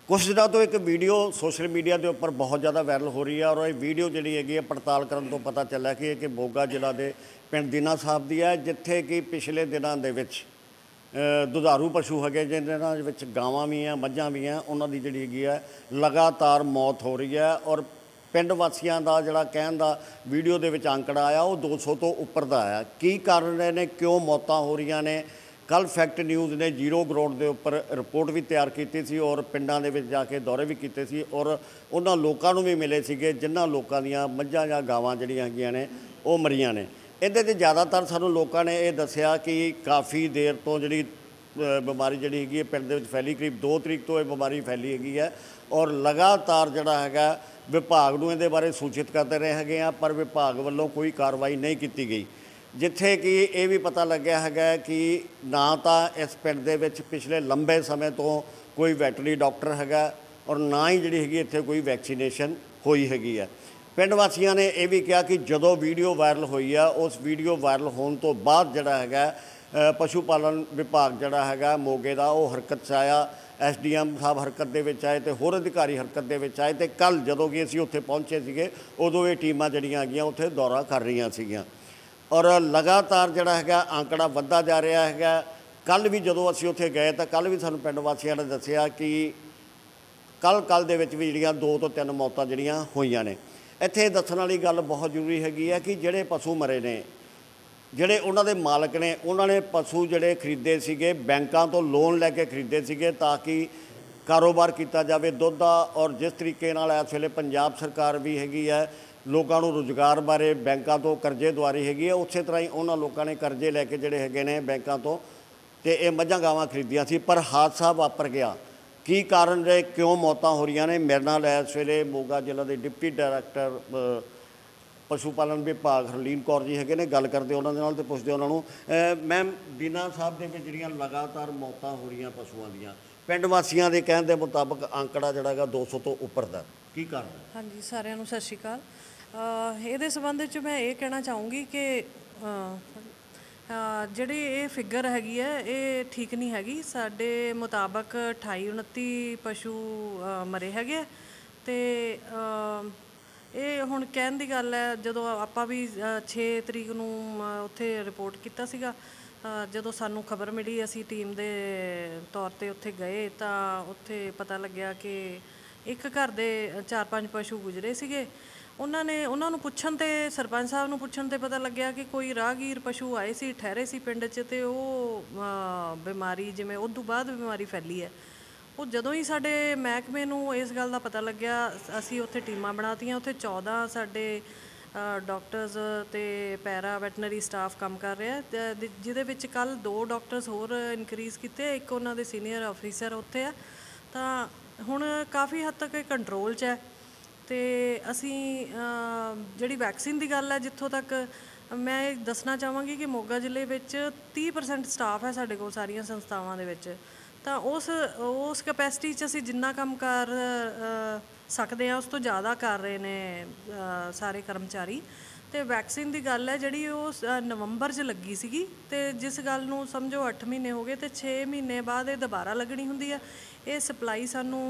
कुछ दिनों तो एक वीडियो सोशल मीडिया के उपर बहुत ज़्यादा वायरल हो रही है और ये वीडियो जी है पड़ताल करने तो पता चला कि मोगा जिला के पिंड दीना साहब की है, जिथे कि पिछले दिनों के दुधारू पशु है जिन्होंने गावां भी हैं मझां भी हैं, उन्होंने जी है लगातार मौत हो रही है। और पिंड वासियों का जोड़ा कहने का वीडियो के आंकड़ा आया वो 200 तो उपर का आया। की कारण ने क्यों मौत हो रही ने, कल फैक्ट न्यूज़ ने जीरो ग्राउंड के उपर रिपोर्ट भी तैयार की सी और पिंडों के जाके दौरे भी किए सी और उन्होंने लोगों भी मिले थे जिन्होंने लोगों दी मझां या गावां जड़ियां हैगियां ने वो मरीਆਂ ने। इहदे ते ज़्यादातर सानूं लोगों ने यह दसिया कि काफ़ी देर तो जी बीमारी जी हैगी पिंड दे विच फैली, करीब 2 तरीक तो यह बीमारी फैली हैगी है और लगातार जिहड़ा हैगा विभाग नूं इहदे बारे सूचित करते रहे हैगे आ, पर विभाग वालों कोई कार्रवाई नहीं की गई। जिथे कि ये भी पता लग्या है कि ना तो इस पिंड दे विच पिछले लंबे समय तो कोई वैटरनरी डॉक्टर हैगा और ना ही जी हैगी इत्थे कोई वैक्सीनेशन हुई हैगी है। पिंड वासियों ने यह भी कहा कि जदों वीडियो वायरल हुई है उस वीडियो वायरल होने तो बाद जिहड़ा हैगा पशु पालन विभाग जिहड़ा हैगा मोगे दा वो हरकत च आया, SDM साहब हरकत दे विच आए तो होर अधिकारी हरकत दे विच आए। तो कल जदों कि असीं उत्थे पहुंचे सीगे उदों ये टीमां जिहड़ियां हैगियां उत्थे दौरा कर रही सीगियां और लगातार जिहड़ा हैगा आंकड़ा वधदा जा रहा है। कल भी जदों असीं उत्थे गए तो कल भी सानूं पिंड वासियों ने दस्सिया कि कल दे विच भी जिहड़ियां 2 तो 3 मौतां जिहड़ियां होईयां ने। इत्थे दस्सण वाली गल बहुत जरूरी हैगी है कि जिहड़े पशु मरे ने, जिहड़े उन्हां दे मालक ने, उन्होंने पशु जिहड़े खरीदे सीगे बैंकां तो लोन लैके खरीदे सीगे ताकि कारोबार किया जाए दुध का। और जिस तरीके नाल इस वेले पंजाब सरकार भी हैगी है लोगों को रोज़गार बारे बैंकों तो करजे दवारी हैगी है, उस तरह ही उन्होंने लोगों ने करजे लैके जोड़े है ने बैंकों तो ये मझां गावां खरीदियां सी। पर हादसा वापर गया। की कारण रहे, क्यों मौतां हो रही ने, मेरे नाल इस वेले मोगा जिला के डिप्टी डायरैक्टर पशु पालन विभाग हरलीन कौर जी है गल करते उन्होंने नाल ते पुछदे उन्होंने। मैम दीना साहब के जिहड़ियां लगातार मौतां हो रही पशुओं दीयां पिंड वासियों के कहने के मुताबक आंकड़ा जिहड़ा गा 200 तो उपर दा, की कारण है? हाँ जी, सारिਆਂ ਨੂੰ सत श्री अकाल। ਇਹਦੇ ਸੰਬੰਧ ਵਿੱਚ ਮੈਂ ਇਹ ਕਹਿਣਾ ਚਾਹੂੰਗੀ ਕਿ ਜਿਹੜੀ ਇਹ ਫਿਗਰ ਹੈਗੀ ਹੈ ਇਹ ਠੀਕ ਨਹੀਂ ਹੈਗੀ। ਸਾਡੇ ਮੁਤਾਬਕ 28-29 ਪਸ਼ੂ ਮਰੇ ਹੈਗੇ ਤੇ ਇਹ ਹੁਣ ਕਹਿਣ ਦੀ ਗੱਲ ਹੈ। ਜਦੋਂ ਆਪਾਂ ਵੀ 6 ਤਰੀਕ ਨੂੰ ਉੱਥੇ ਰਿਪੋਰਟ ਕੀਤਾ ਸੀਗਾ, ਜਦੋਂ ਸਾਨੂੰ ਖਬਰ ਮਿਲੀ ਅਸੀਂ ਟੀਮ ਦੇ ਤੌਰ ਤੇ ਉੱਥੇ ਗਏ ਤਾਂ ਉੱਥੇ ਪਤਾ ਲੱਗਿਆ ਕਿ ਇੱਕ ਘਰ ਦੇ 4-5 ਪਸ਼ੂ ਗੁਜ਼ਰੇ ਸੀਗੇ। ਉਹਨਾਂ ਨੂੰ ਪੁੱਛਣ ਤੇ ਸਰਪੰਚ ਸਾਹਿਬ ਨੂੰ ਪੁੱਛਣ ਤੇ ਪਤਾ ਲੱਗਿਆ ਕਿ ਕੋਈ ਰਾਹਗੀਰ ਪਸ਼ੂ ਆਏ ਸੀ, ਠਹਿਰੇ ਸੀ ਪਿੰਡ 'ਚ ਤੇ ਉਹ ਬਿਮਾਰੀ ਜਿਵੇਂ ਉਸ ਤੋਂ ਬਾਅਦ ਬਿਮਾਰੀ ਫੈਲੀ ਹੈ। ਉਹ ਜਦੋਂ ਹੀ ਸਾਡੇ ਮਹਿਕਮੇ ਨੂੰ ਇਸ ਗੱਲ ਦਾ ਪਤਾ ਲੱਗਿਆ ਅਸੀਂ ਉੱਥੇ ਟੀਮਾਂ ਬਣਾਤੀਆਂ। ਉੱਥੇ 14 ਸਾਡੇ ਡਾਕਟਰਸ ਤੇ ਪੈਰਾ ਵੈਟਨਰੀ ਸਟਾਫ ਕੰਮ ਕਰ ਰਿਹਾ, ਜਿਹਦੇ ਵਿੱਚ ਕੱਲ 2 ਡਾਕਟਰਸ ਹੋਰ ਇਨਕਰੀਜ਼ ਕੀਤੇ, ਇੱਕ ਉਹਨਾਂ ਦੇ ਸੀਨੀਅਰ ਆਫੀਸਰ ਉੱਥੇ ਆ। ਤਾਂ ਹੁਣ ਕਾਫੀ ਹੱਦ ਤੱਕ ਇਹ ਕੰਟਰੋਲ 'ਚ ਹੈ। ਤੇ ਅਸੀਂ ਜਿਹੜੀ ਵੈਕਸੀਨ ਦੀ ਗੱਲ ਹੈ, ਜਿੱਥੋਂ ਤੱਕ ਮੈਂ ਇਹ ਦੱਸਣਾ ਚਾਹਾਂਗੀ ਕਿ ਮੋਗਾ ਜ਼ਿਲ੍ਹੇ ਵਿੱਚ 30% ਸਟਾਫ ਹੈ ਸਾਡੇ ਕੋਲ ਸਾਰੀਆਂ ਸੰਸਥਾਵਾਂ ਦੇ ਵਿੱਚ। ਤਾਂ ਉਸ ਕੈਪੈਸਿਟੀ 'ਚ ਅਸੀਂ ਜਿੰਨਾ ਕੰਮ ਕਰ ਸਕਦੇ ਹਾਂ ਉਸ ਤੋਂ ਜ਼ਿਆਦਾ ਕਰ ਰਹੇ ਨੇ ਸਾਰੇ ਕਰਮਚਾਰੀ। ਤੇ ਵੈਕਸੀਨ ਦੀ ਗੱਲ ਹੈ ਜਿਹੜੀ ਉਹ ਨਵੰਬਰ 'ਚ ਲੱਗੀ ਸੀਗੀ ਤੇ ਜਿਸ ਗੱਲ ਨੂੰ ਸਮਝੋ 8 ਮਹੀਨੇ ਹੋ ਗਏ ਤੇ 6 ਮਹੀਨੇ ਬਾਅਦ ਇਹ ਦੁਬਾਰਾ ਲੱਗਣੀ ਹੁੰਦੀ ਹੈ। ਇਹ ਸਪਲਾਈ ਸਾਨੂੰ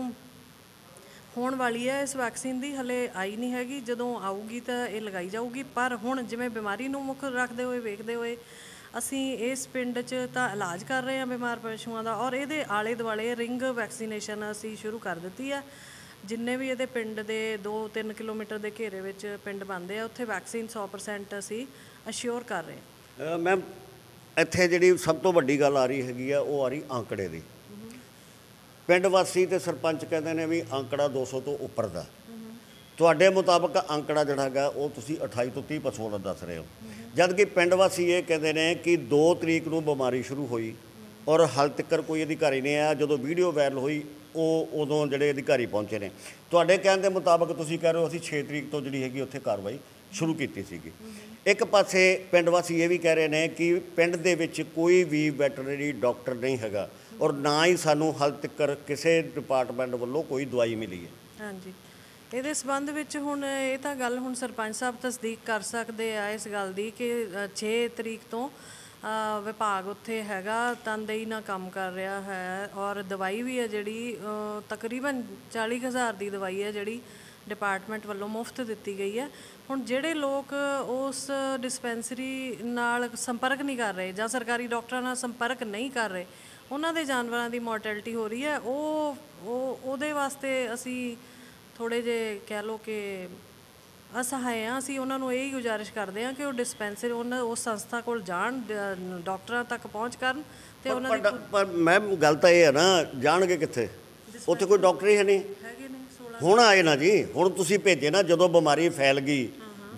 ਹੋਣ ਵਾਲੀ ਹੈ ਇਸ ਵੈਕਸੀਨ ਦੀ, ਹਲੇ ਆਈ ਨਹੀਂ ਹੈਗੀ। ਜਦੋਂ ਆਊਗੀ ਤਾਂ ਇਹ ਲਗਾਈ ਜਾਊਗੀ। ਪਰ ਹੁਣ ਜਿਵੇਂ ਬਿਮਾਰੀ ਨੂੰ ਮੁੱਖ ਰੱਖਦੇ ਹੋਏ ਵੇਖਦੇ ਹੋਏ ਅਸੀਂ ਇਸ ਪਿੰਡ 'ਚ ਤਾਂ ਇਲਾਜ ਕਰ ਰਹੇ ਹਾਂ ਬਿਮਾਰ ਪਸ਼ੂਆਂ ਦਾ ਔਰ ਇਹਦੇ ਆਲੇ ਦੁਆਲੇ ਰਿੰਗ ਵੈਕਸੀਨੇਸ਼ਨ ਅਸੀਂ ਸ਼ੁਰੂ ਕਰ ਦਿੱਤੀ ਹੈ। ਜਿੰਨੇ ਵੀ ਇਹਦੇ ਪਿੰਡ ਦੇ 2-3 ਕਿਲੋਮੀਟਰ ਦੇ ਘੇਰੇ ਵਿੱਚ ਪਿੰਡ ਬਣਦੇ ਆ ਉੱਥੇ ਵੈਕਸੀਨ 100% ਅਸੀਂ ਅਸ਼ਿਓਰ ਕਰ ਰਹੇ ਹਾਂ। ਮੈਮ ਇੱਥੇ ਜਿਹੜੀ ਸਭ ਤੋਂ ਵੱਡੀ ਗੱਲ ਆ ਰਹੀ ਹੈਗੀ ਆ ਉਹ ਆ ਰਹੀ ਆਂਕੜੇ ਦੀ। ਪਿੰਡ ਵਾਸੀ ਤੇ ਸਰਪੰਚ ਕਹਿੰਦੇ ਨੇ ਵੀ ਆਂਕੜਾ 200 ਤੋਂ ਉੱਪਰ ਦਾ। ਤੁਹਾਡੇ ਮੁਤਾਬਕ ਆਂਕੜਾ ਜਿਹੜਾ ਹੈਗਾ ਉਹ ਤੁਸੀਂ 28 ਤੋਂ 30 ਪਸ਼ੂਆਂ ਦਾ ਦੱਸ ਰਹੇ ਹੋ, ਜਦ ਕਿ ਪਿੰਡ ਵਾਸੀ ਇਹ ਕਹਿੰਦੇ ਨੇ ਕਿ 2 ਤਰੀਕ ਨੂੰ ਬਿਮਾਰੀ ਸ਼ੁਰੂ ਹੋਈ ਔਰ ਹਾਲ ਤੱਕ ਕੋਈ ਅਧਿਕਾਰੀ ਨਹੀਂ ਆਇਆ। ਜਦੋਂ ਵੀਡੀਓ ਵਾਇਰਲ ਹੋਈ ਉਹ ਉਦੋਂ ਜਿਹੜੇ ਅਧਿਕਾਰੀ ਪਹੁੰਚੇ ਨੇ। ਤੁਹਾਡੇ ਕਹਿਣ ਦੇ ਮੁਤਾਬਕ ਤੁਸੀਂ ਕਹਿ ਰਹੇ ਹੋ ਅਸੀਂ 6 ਤਰੀਕ ਤੋਂ ਜਿਹੜੀ ਹੈਗੀ ਉੱਥੇ ਕਾਰਵਾਈ ਸ਼ੁਰੂ ਕੀਤੀ ਸੀਗੀ। ਇੱਕ ਪਾਸੇ ਪਿੰਡ ਵਾਸੀ ਇਹ ਵੀ ਕਹਿ ਰਹੇ ਨੇ ਕਿ ਪਿੰਡ ਦੇ ਵਿੱਚ ਕੋਈ ਵੀ ਵੈਟਰਨਰੀ ਡਾਕਟਰ ਨਹੀਂ ਹੈਗਾ ਔਰ ਨਾ ਹੀ ਸਾਨੂੰ ਹਾਲ ਤੱਕ ਕਿਸੇ ਡਿਪਾਰਟਮੈਂਟ ਵੱਲੋਂ ਕੋਈ ਦਵਾਈ ਮਿਲੀ ਹੈ। ਹਾਂਜੀ, ਇਹਦੇ ਸੰਬੰਧ ਵਿੱਚ ਹੁਣ ਇਹ ਤਾਂ ਗੱਲ ਹੁਣ ਸਰਪੰਚ ਸਾਹਿਬ ਤਸਦੀਕ ਕਰ ਸਕਦੇ ਆ ਇਸ ਗੱਲ ਦੀ ਕਿ 6 ਤਰੀਕ ਤੋਂ ਵਿਭਾਗ ਉੱਥੇ ਹੈਗਾ ਤਨਦੇਹੀ ਨਾਲ ਕੰਮ ਕਰ ਰਿਹਾ ਹੈ ਔਰ ਦਵਾਈ ਵੀ ਹੈ ਜਿਹੜੀ ਤਕਰੀਬਨ 40,000 ਦੀ ਦਵਾਈ ਹੈ ਜਿਹੜੀ ਡਿਪਾਰਟਮੈਂਟ ਵੱਲੋਂ ਮੁਫਤ ਦਿੱਤੀ ਗਈ ਹੈ। ਹੁਣ ਜਿਹੜੇ ਲੋਕ ਉਸ ਡਿਸਪੈਂਸਰੀ ਨਾਲ ਸੰਪਰਕ ਨਹੀਂ ਕਰ ਰਹੇ ਜਾਂ ਸਰਕਾਰੀ ਡਾਕਟਰਾਂ ਨਾਲ ਸੰਪਰਕ ਨਹੀਂ ਕਰ ਰਹੇ, ਉਹਨਾਂ ਦੇ ਜਾਨਵਰਾਂ ਦੀ ਮੋਰਟੈਲਿਟੀ ਹੋ ਰਹੀ ਹੈ, ਉਹਦੇ ਵਾਸਤੇ ਅਸੀਂ ਥੋੜ੍ਹੇ ਜਿਹੇ ਕਹਿ ਲਓ ਕਿ ਅਸਹਾਏ ਹਾਂ। ਅਸੀਂ ਉਹਨਾਂ ਨੂੰ ਇਹੀ ਗੁਜ਼ਾਰਿਸ਼ ਕਰਦੇ ਹਾਂ ਕਿ ਉਹ ਡਿਸਪੈਂਸਰੀ ਉਸ ਸੰਸਥਾ ਕੋਲ ਜਾਣ, ਡਾਕਟਰਾਂ ਤੱਕ ਪਹੁੰਚ ਕਰਨ ਤੇ ਉਹਨਾਂ ਦੀ ਪਰ ਮੈਮ ਗੱਲ ਤਾਂ ਇਹ ਹੈ ਨਾ, ਜਾਣਗੇ ਕਿੱਥੇ? ਉੱਥੇ ਕੋਈ ਡਾਕਟਰ ਹੀ ਹੈ ਨਹੀਂ। ਹੈਗੇ ਨੇ 16 ਹੁਣ ਆਏ ਨਾ ਜੀ, ਹੁਣ ਤੁਸੀਂ ਭੇਜੇ ਨਾ, ਜਦੋਂ ਬਿਮਾਰੀ ਫੈਲ ਗਈ,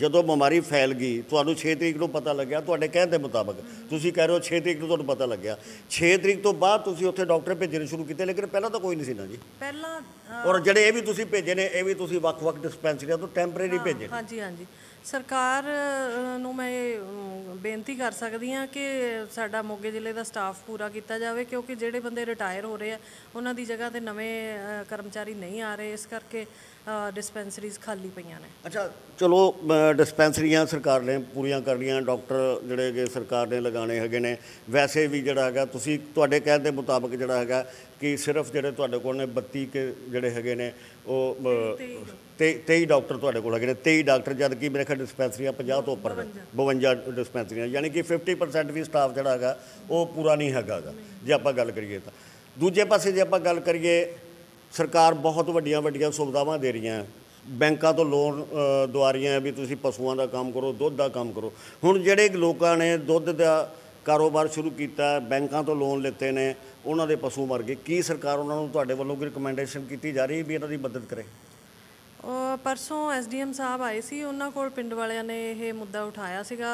ਤੁਹਾਨੂੰ 6 ਤਰੀਕ ਨੂੰ ਪਤਾ ਲੱਗਿਆ, ਤੁਹਾਡੇ ਕਹਿਣ ਦੇ ਮੁਤਾਬਕ ਤੁਸੀਂ ਕਹਿ ਰਹੇ ਹੋ 6 ਤਰੀਕ ਨੂੰ ਤੁਹਾਨੂੰ ਪਤਾ ਲੱਗਿਆ, 6 ਤਰੀਕ ਤੋਂ ਬਾਅਦ ਤੁਸੀਂ ਉੱਥੇ ਡਾਕਟਰ ਭੇਜਣੇ ਸ਼ੁਰੂ ਕੀਤੇ, ਲੇਕਿਨ ਪਹਿਲਾਂ ਤਾਂ ਕੋਈ ਨਹੀਂ ਸੀ ਨਾ ਜੀ। ਪਹਿਲਾਂ ਔਰ ਜਿਹੜੇ ਇਹ ਵੀ ਤੁਸੀਂ ਭੇਜੇ ਨੇ, ਇਹ ਵੀ ਤੁਸੀਂ ਵੱਖ-ਵੱਖ ਡਿਸਪੈਂਸਰੀਆਂ ਤੋਂ ਟੈਂਪਰੇਰੀ ਭੇਜੇ ਨੇ। ਹਾਂਜੀ ਸਰਕਾਰ ਨੂੰ ਮੈਂ ਬੇਨਤੀ ਕਰ ਸਕਦੀ ਹਾਂ ਕਿ ਸਾਡਾ ਮੋਗੇ ਜ਼ਿਲ੍ਹੇ ਦਾ ਸਟਾਫ ਪੂਰਾ ਕੀਤਾ ਜਾਵੇ, ਕਿਉਂਕਿ ਜਿਹੜੇ ਬੰਦੇ ਰਿਟਾਇਰ ਹੋ ਰਹੇ ਆ ਉਹਨਾਂ ਦੀ ਜਗ੍ਹਾ 'ਤੇ ਨਵੇਂ ਕਰਮਚਾਰੀ ਨਹੀਂ ਆ ਰਹੇ, ਇਸ ਕਰਕੇ ਡਿਸਪੈਂਸਰੀਜ਼ ਖਾਲੀ ਪਈਆਂ ਨੇ। ਅੱਛਾ ਚਲੋ, ਡਿਸਪੈਂਸਰੀਆਂ ਸਰਕਾਰ ਨੇ ਪੂਰੀਆਂ ਕਰਨੀਆਂ, ਡਾਕਟਰ ਜਿਹੜੇ ਕਿ ਸਰਕਾਰ ਨੇ ਲਗਾਉਣੇ ਹੈਗੇ ਨੇ। ਵੈਸੇ ਵੀ ਜਿਹੜਾ ਹੈਗਾ, ਤੁਸੀਂ ਤੁਹਾਡੇ ਕਹਿਣ ਦੇ ਮੁਤਾਬਕ ਜਿਹੜਾ ਹੈਗਾ ਕਿ ਸਿਰਫ ਜਿਹੜੇ ਤੁਹਾਡੇ ਕੋਲ ਨੇ 32 ਕੇ ਜਿਹੜੇ ਹੈਗੇ ਨੇ ਉਹ 23 ਡਾਕਟਰ ਤੁਹਾਡੇ ਕੋਲ ਹੈਗੇ ਨੇ, 23 ਡਾਕਟਰ, ਜਦ ਕਿ ਮੇਰੇ ਖਿਆਲ ਡਿਸਪੈਂਸਰੀਆਂ 50 ਤੋਂ ਉੱਪਰ ਨੇ, 52 ਡਿਸਪੈਂਸਰੀਆਂ, ਯਾਨੀ ਕਿ 50% ਵੀ ਸਟਾਫ ਜਿਹੜਾ ਹੈਗਾ ਉਹ ਪੂਰਾ ਨਹੀਂ ਹੈਗਾ ਜੇ ਆਪਾਂ ਗੱਲ ਕਰੀਏ ਤਾਂ। ਦੂਜੇ ਪਾਸੇ ਜੇ ਆਪਾਂ ਗੱਲ ਕਰੀਏ, ਸਰਕਾਰ ਬਹੁਤ ਵੱਡੀਆਂ ਸੁਵਿਧਾਵਾਂ ਦੇ ਰਹੀਆਂ, ਬੈਂਕਾਂ ਤੋਂ ਲੋਨ ਦਵਾ ਰਹੀਆਂ ਵੀ ਤੁਸੀਂ ਪਸ਼ੂਆਂ ਦਾ ਕੰਮ ਕਰੋ, ਦੁੱਧ ਦਾ ਕੰਮ ਕਰੋ। ਹੁਣ ਜਿਹੜੇ ਲੋਕਾਂ ਨੇ ਦੁੱਧ ਦਾ ਕਾਰੋਬਾਰ ਸ਼ੁਰੂ ਕੀਤਾ, ਬੈਂਕਾਂ ਤੋਂ ਲੋਨ ਲਿੱਤੇ ਨੇ, ਉਹਨਾਂ ਦੇ ਪਸ਼ੂ ਮਰ ਗਏ, ਕੀ ਸਰਕਾਰ ਉਹਨਾਂ ਨੂੰ ਤੁਹਾਡੇ ਵੱਲੋਂ ਕੋਈ ਰਿਕਮੈਂਡੇਸ਼ਨ ਕੀਤੀ ਜਾ ਰਹੀ ਵੀ ਇਹਨਾਂ ਦੀ ਮਦਦ ਕਰੇ? ਪਰਸੋਂ SDM ਸਾਹਿਬ ਆਏ ਸੀ, ਉਹਨਾਂ ਕੋਲ ਪਿੰਡ ਵਾਲਿਆਂ ਨੇ ਇਹ ਮੁੱਦਾ ਉਠਾਇਆ ਸੀਗਾ।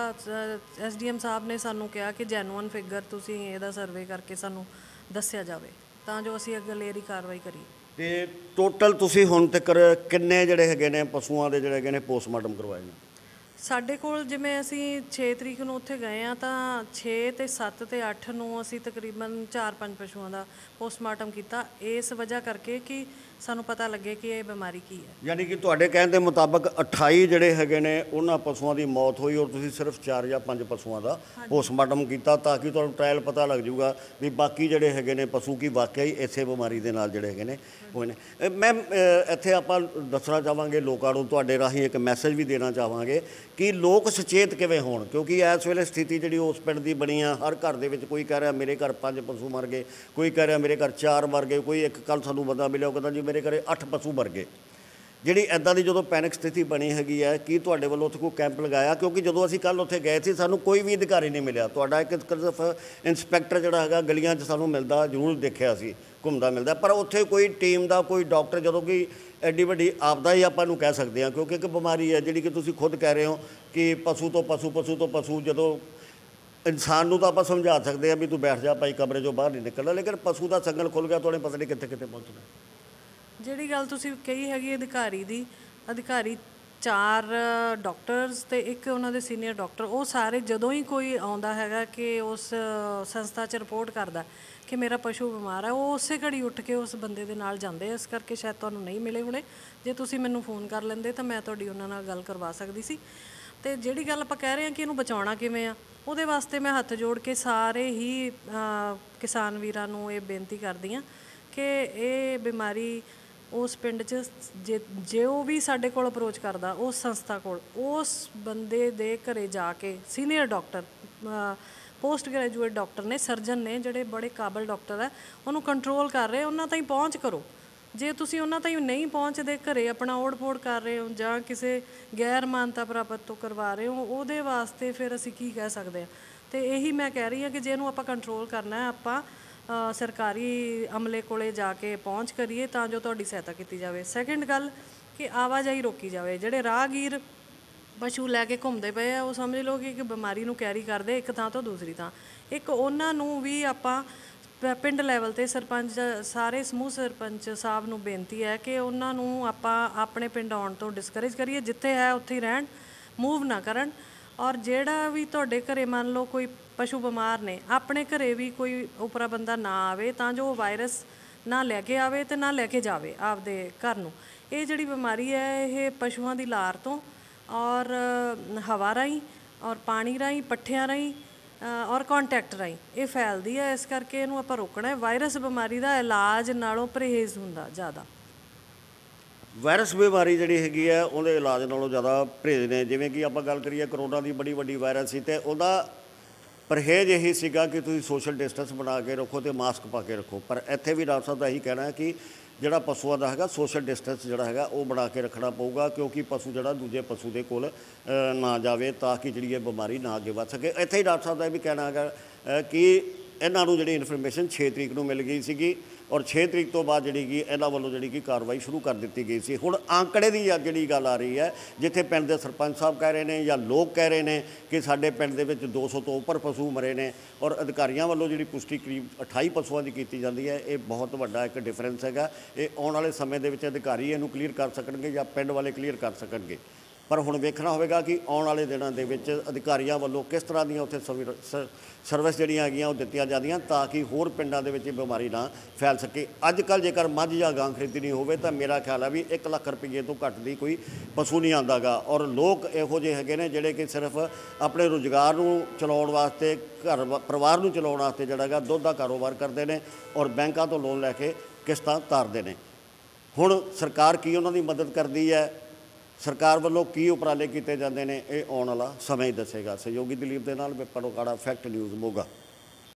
SDM ਸਾਹਿਬ ਨੇ ਸਾਨੂੰ ਕਿਹਾ ਕਿ ਜੈਨੂਅਨ ਫਿਗਰ ਤੁਸੀਂ ਇਹਦਾ ਸਰਵੇ ਕਰਕੇ ਸਾਨੂੰ ਦੱਸਿਆ ਜਾਵੇ ਤਾਂ ਜੋ ਅਸੀਂ ਅਗਲੇਰੀ ਕਾਰਵਾਈ ਕਰੀਏ। ਤੇ ਟੋਟਲ ਤੁਸੀਂ ਹੁਣ ਤੱਕ ਕਿੰਨੇ ਜਿਹੜੇ ਹੈਗੇ ਨੇ ਪਸ਼ੂਆਂ ਦੇ ਜਿਹੜੇ ਹੈਗੇ ਨੇ ਪੋਸਟਮਾਰਟਮ ਕਰਵਾਏ ਨੇ? ਸਾਡੇ ਕੋਲ ਜਿਵੇਂ ਅਸੀਂ 6 ਤਰੀਕ ਨੂੰ ਉੱਥੇ ਗਏ ਆ ਤਾਂ 6 ਤੇ 7 ਤੇ 8 ਨੂੰ ਅਸੀਂ ਤਕਰੀਬਨ 4-5 ਪਸ਼ੂਆਂ ਦਾ ਪੋਸਟਮਾਰਟਮ ਕੀਤਾ, ਇਸ ਵਜ੍ਹਾ ਕਰਕੇ ਕਿ ਸਾਨੂੰ ਪਤਾ ਲੱਗੇ ਕਿ ਇਹ ਬਿਮਾਰੀ ਕੀ ਹੈ। ਯਾਨੀ ਕਿ ਤੁਹਾਡੇ ਕਹਿਣ ਦੇ ਮੁਤਾਬਕ 28 ਜਿਹੜੇ ਹੈਗੇ ਨੇ ਉਹਨਾਂ ਪਸ਼ੂਆਂ ਦੀ ਮੌਤ ਹੋਈ ਔਰ ਤੁਸੀਂ ਸਿਰਫ 4 ਜਾਂ 5 ਪਸ਼ੂਆਂ ਦਾ ਪੋਸਟਮਾਰਟਮ ਕੀਤਾ ਤਾਂ ਕਿ ਤੁਹਾਨੂੰ ਟ੍ਰਾਇਲ ਪਤਾ ਲੱਗ ਜਾਊਗਾ ਵੀ ਬਾਕੀ ਜਿਹੜੇ ਹੈਗੇ ਨੇ ਪਸ਼ੂ ਕੀ ਵਾਕਿਆ ਹੀ ਇਸੇ ਬਿਮਾਰੀ ਦੇ ਨਾਲ ਜਿਹੜੇ ਹੈਗੇ ਨੇ ਹੋਏ ਨੇ। ਮੈਮ ਇੱਥੇ ਆਪਾਂ ਦੱਸਣਾ ਚਾਹਾਂਗੇ ਲੋਕਾਂ ਨੂੰ, ਤੁਹਾਡੇ ਰਾਹੀਂ ਇੱਕ ਮੈਸੇਜ ਵੀ ਦੇਣਾ ਚਾਹਾਂਗੇ ਕਿ ਲੋਕ ਸੁਚੇਤ ਕਿਵੇਂ ਹੋਣ, ਕਿਉਂਕਿ ਇਸ ਵੇਲੇ ਸਥਿਤੀ ਜਿਹੜੀ ਉਸ ਪਿੰਡ ਦੀ ਬਣੀ ਆ, ਹਰ ਘਰ ਦੇ ਵਿੱਚ ਕੋਈ ਕਹਿ ਰਿਹਾ ਮੇਰੇ ਘਰ 5 ਪਸ਼ੂ ਮਰ ਗਏ, ਕੋਈ ਕਹਿ ਰਿਹਾ ਮੇਰੇ ਘਰ 4 ਮਰ ਗਏ, ਕੋਈ ਇੱਕ ਕੱਲ੍ਹ ਸਾਨੂੰ ਬੰਦਾ ਮਿਲਿਆ ਉਹ ਕਹਿੰਦਾ ਜੀ ਮੇਰੇ ਘਰੇ 8 ਪਸ਼ੂ ਮਰ ਗਏ। ਜਿਹੜੀ ਇੱਦਾਂ ਦੀ ਜਦੋਂ ਪੈਨਿਕ ਸਥਿਤੀ ਬਣੀ ਹੈਗੀ ਹੈ, ਕੀ ਤੁਹਾਡੇ ਵੱਲੋਂ ਉੱਥੇ ਕੋਈ ਕੈਂਪ ਲਗਾਇਆ? ਕਿਉਂਕਿ ਜਦੋਂ ਅਸੀਂ ਕੱਲ੍ਹ ਉੱਥੇ ਗਏ ਸੀ ਸਾਨੂੰ ਕੋਈ ਵੀ ਅਧਿਕਾਰੀ ਨਹੀਂ ਮਿਲਿਆ। ਤੁਹਾਡਾ ਇੱਕ ਸਿਰਫ ਇੰਸਪੈਕਟਰ ਜਿਹੜਾ ਹੈਗਾ ਗਲੀਆਂ 'ਚ ਸਾਨੂੰ ਮਿਲਦਾ ਜ਼ਰੂਰ ਦੇਖਿਆ ਸੀ, ਘੁੰਮਦਾ ਮਿਲਦਾ, ਪਰ ਉੱਥੇ ਕੋਈ ਟੀਮ ਦਾ ਕੋਈ ਡਾਕਟਰ, ਜਦੋਂ ਕਿ ਐਡੀ ਵੱਡੀ ਆਪਦਾ ਹੀ ਆਪਾਂ ਨੂੰ ਕਹਿ ਸਕਦੇ ਹਾਂ, ਕਿਉਂਕਿ ਇੱਕ ਬਿਮਾਰੀ ਹੈ ਜਿਹੜੀ ਕਿ ਤੁਸੀਂ ਖੁਦ ਕਹਿ ਰਹੇ ਹੋ ਕਿ ਪਸ਼ੂ ਤੋਂ ਪਸ਼ੂ, ਜਦੋਂ ਇਨਸਾਨ ਨੂੰ ਤਾਂ ਆਪਾਂ ਸਮਝਾ ਸਕਦੇ ਹਾਂ ਵੀ ਤੂੰ ਬੈਠ ਜਾ ਭਾਈ, ਕਮਰੇ 'ਚੋਂ ਬਾਹਰ ਨਹੀਂ ਨਿਕਲਣਾ, ਲੇਕਿਨ ਪਸ਼ੂ ਦਾ ਸੰਗਲ ਖੁੱਲ੍ਹ ਗਿਆ, ਤੁਹਾਡੇ ਪਤਾ ਨਹੀਂ ਕਿੱਥੇ ਪਹੁੰਚਣਾ। ਜਿਹੜੀ ਗੱਲ ਤੁਸੀਂ ਕਹੀ ਹੈਗੀ ਅਧਿਕਾਰੀ ਦੀ, ਅਧਿਕਾਰੀ 4 ਡਾਕਟਰਸ ਤੇ ਇੱਕ ਉਹਨਾਂ ਦੇ ਸੀਨੀਅਰ ਡਾਕਟਰ, ਉਹ ਸਾਰੇ ਜਦੋਂ ਹੀ ਕੋਈ ਆਉਂਦਾ ਹੈਗਾ ਕਿ ਉਸ ਸੰਸਥਾ 'ਚ ਰਿਪੋਰਟ ਕਰਦਾ ਕਿ ਮੇਰਾ ਪਸ਼ੂ ਬਿਮਾਰ ਹੈ, ਉਹ ਉਸੇ ਘੜੀ ਉੱਠ ਕੇ ਉਸ ਬੰਦੇ ਦੇ ਨਾਲ ਜਾਂਦੇ। ਇਸ ਕਰਕੇ ਸ਼ਾਇਦ ਤੁਹਾਨੂੰ ਨਹੀਂ ਮਿਲੇ ਹੋਣੇ, ਜੇ ਤੁਸੀਂ ਮੈਨੂੰ ਫੋਨ ਕਰ ਲੈਂਦੇ ਤਾਂ ਮੈਂ ਤੁਹਾਡੀ ਉਹਨਾਂ ਨਾਲ ਗੱਲ ਕਰਵਾ ਸਕਦੀ ਸੀ। ਤੇ ਜਿਹੜੀ ਗੱਲ ਆਪਾਂ ਕਹਿ ਰਹੇ ਹਾਂ ਕਿ ਇਹਨੂੰ ਬਚਾਉਣਾ ਕਿਵੇਂ ਆ, ਉਹਦੇ ਵਾਸਤੇ ਮੈਂ ਹੱਥ ਜੋੜ ਕੇ ਸਾਰੇ ਹੀ ਕਿਸਾਨ ਵੀਰਾਂ ਨੂੰ ਇਹ ਬੇਨਤੀ ਕਰਦੀ ਹਾਂ ਕਿ ਇਹ ਬਿਮਾਰੀ ਉਸ ਪਿੰਡ 'ਚ ਜੇ ਉਹ ਵੀ ਸਾਡੇ ਕੋਲ ਅਪਰੋਚ ਕਰਦਾ ਉਸ ਸੰਸਥਾ ਕੋਲ, ਉਸ ਬੰਦੇ ਦੇ ਘਰੇ ਜਾ ਕੇ senior doctor, post graduate doctor ਨੇ, ਸਰਜਨ ਨੇ, ਜਿਹੜੇ ਬੜੇ ਕਾਬਲ ਡਾਕਟਰ ਹੈ, ਉਹਨੂੰ ਕੰਟਰੋਲ ਕਰ ਰਹੇ, ਉਹਨਾਂ ਤਾਈਂ ਪਹੁੰਚ ਕਰੋ। ਜੇ ਤੁਸੀਂ ਉਹਨਾਂ ਤਾਈਂ ਨਹੀਂ ਪਹੁੰਚਦੇ, ਘਰੇ ਆਪਣਾ ਓੜ-ਪੋੜ ਕਰ ਰਹੇ ਹੋ ਜਾਂ ਕਿਸੇ ਗੈਰ ਮਾਨਤਾ ਪ੍ਰਾਪਤ ਤੋਂ ਕਰਵਾ ਰਹੇ ਹੋ, ਉਹਦੇ ਵਾਸਤੇ ਫਿਰ ਅਸੀਂ ਕੀ ਕਹਿ ਸਕਦੇ ਹਾਂ। ਅਤੇ ਇਹੀ ਮੈਂ ਕਹਿ ਰਹੀ ਹਾਂ ਕਿ ਜੇ ਇਹਨੂੰ ਆਪਾਂ ਕੰਟਰੋਲ ਕਰਨਾ ਹੈ, ਆਪਾਂ ਸਰਕਾਰੀ ਅਮਲੇ ਕੋਲੇ ਜਾ ਕੇ ਪਹੁੰਚ ਕਰੀਏ ਤਾਂ ਜੋ ਤੁਹਾਡੀ ਸਹਾਇਤਾ ਕੀਤੀ ਜਾਵੇ। ਸੈਕਿੰਡ ਗੱਲ ਕਿ ਆਵਾਜਾਈ ਰੋਕੀ ਜਾਵੇ। ਜਿਹੜੇ ਰਾਹਗੀਰ ਪਸ਼ੂ ਲੈ ਕੇ ਘੁੰਮਦੇ ਪਏ ਆ, ਉਹ ਸਮਝ ਲਓ ਕਿ ਇੱਕ ਬਿਮਾਰੀ ਨੂੰ ਕੈਰੀ ਕਰਦੇ ਇੱਕ ਥਾਂ ਤੋਂ ਦੂਸਰੀ ਥਾਂ। ਇੱਕ ਉਹਨਾਂ ਨੂੰ ਵੀ ਆਪਾਂ ਪਿੰਡ ਲੈਵਲ 'ਤੇ ਸਰਪੰਚ, ਸਾਰੇ ਸਮੂਹ ਸਰਪੰਚ ਸਾਹਿਬ ਨੂੰ ਬੇਨਤੀ ਹੈ ਕਿ ਉਹਨਾਂ ਨੂੰ ਆਪਾਂ ਆਪਣੇ ਪਿੰਡ ਆਉਣ ਤੋਂ ਡਿਸਕਰੇਜ ਕਰੀਏ, ਜਿੱਥੇ ਹੈ ਉੱਥੇ ਹੀ ਰਹਿਣ, ਮੂਵ ਨਾ ਕਰਨ। ਔਰ ਜਿਹੜਾ ਵੀ ਤੁਹਾਡੇ ਘਰੇ ਮੰਨ ਲਓ ਕੋਈ ਪਸ਼ੂ ਬਿਮਾਰ ਨੇ, ਆਪਣੇ ਘਰੇ ਵੀ ਕੋਈ ਉਪਰਾ ਬੰਦਾ ਨਾ ਆਵੇ ਤਾਂ ਜੋ ਵਾਇਰਸ ਨਾ ਲੈ ਕੇ ਆਵੇ ਅਤੇ ਨਾ ਲੈ ਕੇ ਜਾਵੇ ਆਪਦੇ ਘਰ ਨੂੰ। ਇਹ ਜਿਹੜੀ ਬਿਮਾਰੀ ਹੈ ਇਹ ਪਸ਼ੂਆਂ ਦੀ ਲਾਰ ਤੋਂ ਔਰ ਹਵਾ ਰਾਹੀਂ ਔਰ ਪਾਣੀ ਰਾਹੀਂ, ਪੱਠਿਆਂ ਰਾਹੀਂ ਔਰ ਕੰਟੈਕਟ ਰਾਹੀਂ ਇਹ ਫੈਲਦੀ ਹੈ। ਇਸ ਕਰਕੇ ਇਹਨੂੰ ਆਪਾਂ ਰੋਕਣਾ ਹੈ। ਵਾਇਰਸ ਬਿਮਾਰੀ ਦਾ ਇਲਾਜ ਨਾਲੋਂ ਪਰਹੇਜ਼ ਹੁੰਦਾ ਜ਼ਿਆਦਾ। ਵਾਇਰਸ ਬਿਮਾਰੀ ਜਿਹੜੀ ਹੈਗੀ ਹੈ ਉਹਦੇ ਇਲਾਜ ਨਾਲੋਂ ਜ਼ਿਆਦਾ ਪਰਹੇਜ਼ ਨੇ। ਜਿਵੇਂ ਕਿ ਆਪਾਂ ਗੱਲ ਕਰੀਏ ਕਰੋਨਾ ਦੀ ਬੜੀ ਵੱਡੀ ਵਾਇਰਸ ਸੀ ਅਤੇ ਉਹਦਾ ਪਰਹੇਜ਼ ਇਹੀ ਸੀਗਾ ਕਿ ਤੁਸੀਂ ਸੋਸ਼ਲ ਡਿਸਟੈਂਸ ਬਣਾ ਕੇ ਰੱਖੋ ਅਤੇ ਮਾਸਕ ਪਾ ਕੇ ਰੱਖੋ। ਪਰ ਇੱਥੇ ਵੀ ਡਾਕਟਰ ਸਾਹਿਬ ਦਾ ਇਹੀ ਕਹਿਣਾ ਹੈ ਕਿ ਜਿਹੜਾ ਪਸ਼ੂਆਂ ਦਾ ਹੈਗਾ ਸੋਸ਼ਲ ਡਿਸਟੈਂਸ ਜਿਹੜਾ ਹੈਗਾ ਉਹ ਬਣਾ ਕੇ ਰੱਖਣਾ ਪਊਗਾ, ਕਿਉਂਕਿ ਪਸ਼ੂ ਜਿਹੜਾ ਦੂਜੇ ਪਸ਼ੂ ਦੇ ਕੋਲ ਨਾ ਜਾਵੇ ਤਾਂ ਕਿ ਜਿਹੜੀ ਇਹ ਬਿਮਾਰੀ ਨਾ ਅੱਗੇ ਵੱਧ ਸਕੇ। ਇੱਥੇ ਹੀ ਡਾਕਟਰ ਸਾਹਿਬ ਦਾ ਇਹ ਵੀ ਕਹਿਣਾ ਹੈਗਾ ਕਿ ਇਹਨਾਂ ਨੂੰ ਜਿਹੜੀ ਇਨਫੋਰਮੇਸ਼ਨ 6 ਤਰੀਕ ਨੂੰ ਮਿਲ ਗਈ ਸੀਗੀ ਔਰ 6 ਤਰੀਕ ਤੋਂ ਬਾਅਦ ਜਿਹੜੀ ਕਿ ਇਹਨਾਂ ਵੱਲੋਂ ਜਿਹੜੀ ਕਿ ਕਾਰਵਾਈ ਸ਼ੁਰੂ ਕਰ ਦਿੱਤੀ ਗਈ ਸੀ। ਹੁਣ ਆਂਕੜੇ ਦੀ ਜਿਹੜੀ ਗੱਲ ਆ ਰਹੀ ਹੈ, ਜਿੱਥੇ ਪਿੰਡ ਦੇ ਸਰਪੰਚ ਸਾਹਿਬ ਕਹਿ ਰਹੇ ਨੇ ਜਾਂ ਲੋਕ ਕਹਿ ਰਹੇ ਨੇ ਕਿ ਸਾਡੇ ਪਿੰਡ ਦੇ ਵਿੱਚ 200 ਤੋਂ ਉੱਪਰ ਪਸ਼ੂ ਮਰੇ ਨੇ ਔਰ ਅਧਿਕਾਰੀਆਂ ਵੱਲੋਂ ਜਿਹੜੀ ਪੁਸ਼ਟੀ ਕਰੀਬ 28 ਪਸ਼ੂਆਂ ਦੀ ਕੀਤੀ ਜਾਂਦੀ ਹੈ, ਇਹ ਬਹੁਤ ਵੱਡਾ ਇੱਕ ਡਿਫਰੈਂਸ ਹੈਗਾ। ਇਹ ਆਉਣ ਵਾਲੇ ਸਮੇਂ ਦੇ ਵਿੱਚ ਅਧਿਕਾਰੀ ਇਹਨੂੰ ਕਲੀਅਰ ਕਰ ਸਕਣਗੇ ਜਾਂ ਪਿੰਡ ਵਾਲੇ ਕਲੀਅਰ ਕਰ ਸਕਣਗੇ। ਪਰ ਹੁਣ ਵੇਖਣਾ ਹੋਵੇਗਾ ਕਿ ਆਉਣ ਵਾਲੇ ਦਿਨਾਂ ਦੇ ਵਿੱਚ ਅਧਿਕਾਰੀਆਂ ਵੱਲੋਂ ਕਿਸ ਤਰ੍ਹਾਂ ਦੀਆਂ ਉੱਥੇ ਸਰਵਿਸ ਜਿਹੜੀਆਂ ਹੈਗੀਆਂ ਉਹ ਦਿੱਤੀਆਂ ਜਾਂਦੀਆਂ ਤਾਂ ਕਿ ਹੋਰ ਪਿੰਡਾਂ ਦੇ ਵਿੱਚ ਇਹ ਬਿਮਾਰੀ ਨਾ ਫੈਲ ਸਕੇ। ਅੱਜ ਕੱਲ੍ਹ ਜੇਕਰ ਮੱਝ ਜਾਂ ਗਾਂ ਖਰੀਦਣੀ ਹੋਵੇ ਤਾਂ ਮੇਰਾ ਖਿਆਲ ਹੈ ਵੀ 1 ਲੱਖ ਰੁਪਏ ਤੋਂ ਘੱਟ ਦੀ ਕੋਈ ਪਸ਼ੂ ਨਹੀਂ ਆਉਂਦਾ ਗਾ। ਔਰ ਲੋਕ ਇਹੋ ਜਿਹੇ ਹੈਗੇ ਨੇ ਜਿਹੜੇ ਕਿ ਸਿਰਫ ਆਪਣੇ ਰੁਜ਼ਗਾਰ ਨੂੰ ਚਲਾਉਣ ਵਾਸਤੇ, ਘਰ ਪਰਿਵਾਰ ਨੂੰ ਚਲਾਉਣ ਵਾਸਤੇ ਜਿਹੜਾ ਹੈਗਾ ਦੁੱਧ ਦਾ ਕਾਰੋਬਾਰ ਕਰਦੇ ਨੇ ਔਰ ਬੈਂਕਾਂ ਤੋਂ ਲੋਨ ਲੈ ਕੇ ਕਿਸ਼ਤਾਂ ਤਾਰਦੇ ਨੇ। ਹੁਣ ਸਰਕਾਰ ਕੀ ਉਹਨਾਂ ਦੀ ਮਦਦ ਕਰਦੀ ਹੈ, ਸਰਕਾਰ ਵੱਲੋਂ ਕੀ ਉਪਰਾਲੇ ਕੀਤੇ ਜਾਂਦੇ ਨੇ, ਇਹ ਆਉਣ ਵਾਲਾ ਸਮਾਂ ਹੀ ਦੱਸੇਗਾ। ਸਹਿਯੋਗੀ ਦਲੀਪ ਦੇ ਨਾਲ ਵਿਪਨ ਉਕਾੜਾ, ਫੈਕਟ ਨਿਊਜ਼ ਮੋਗਾ।